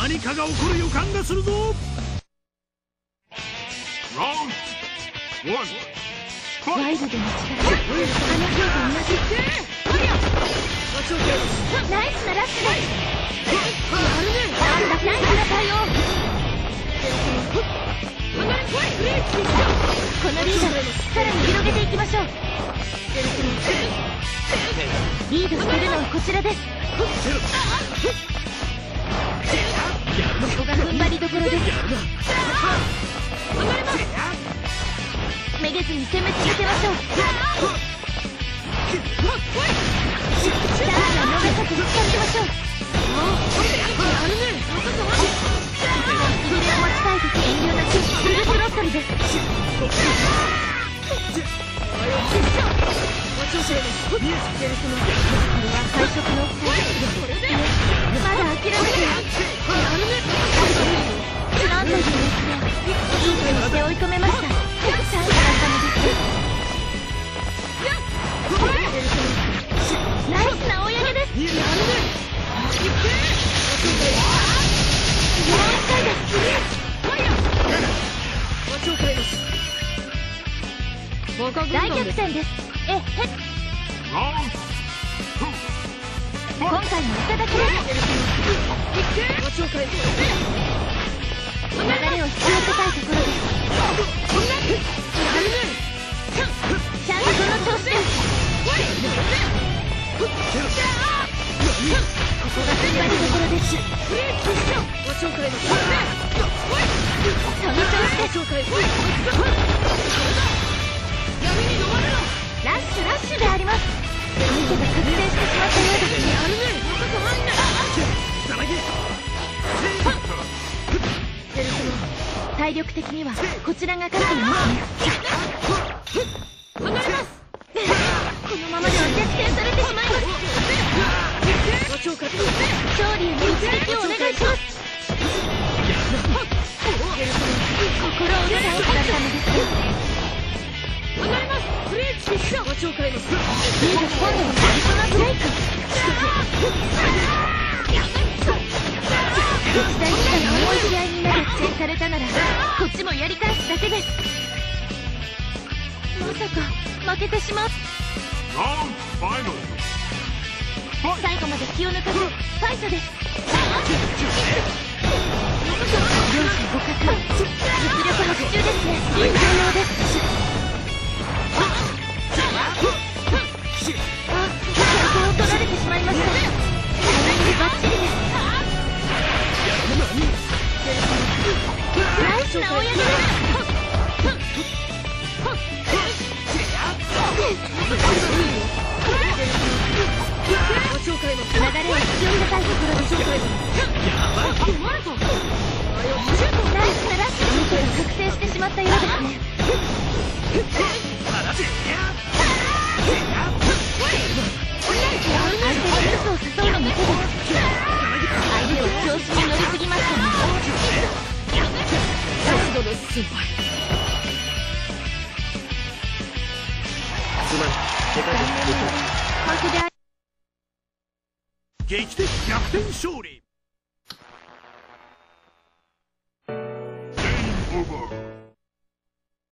何かが起こる予感がするぞ。 ワイルドな力、あの日と同じ。ナイスなラッシュです。ナイスな対応。このリード、さらに広げていきましょう。リードしてるのはこちらです。ここが踏ん張りどころです。めげずに攻め続けましょう。チャンスは逃さず掴みましょう。いずれを待ちたいとき遠慮なくフルスロットルです。これは敗色の2人。まだ諦めてなんという熱でいい風にして追い込めました。チャンスだったのです。ナイスな追い上げです。もう一回です。大逆転です。今回もいただきます。流れを引き寄せたいところです。ちゃんとその調子です。ここが踏ん張りどころです。その調子です。ラッシュであります。見てが覚醒してしまったようですね。体力的にはこちらが勝っていますね。このままでは逆転されてしまいます。勝利への一撃をお願いします。心を打つアウトだったのです。リード今度は最初のブレイク。一対一の重い試合になる逆転されたならこっちもやり返すだけです。まさか負けてしまう。最後まで気を抜かずファイトです。両者互角、実力伯仲ですね。重要です。先手を取られてしまいました。タイミングバッチリです。ナイスな追い上げです。流れを引き寄せたいところです。ナイスなラッシュの手が覚醒してしまったようですね。相手のミスを誘うのも手です。相手は調子に乗りすぎましたね。 劇的逆転勝利。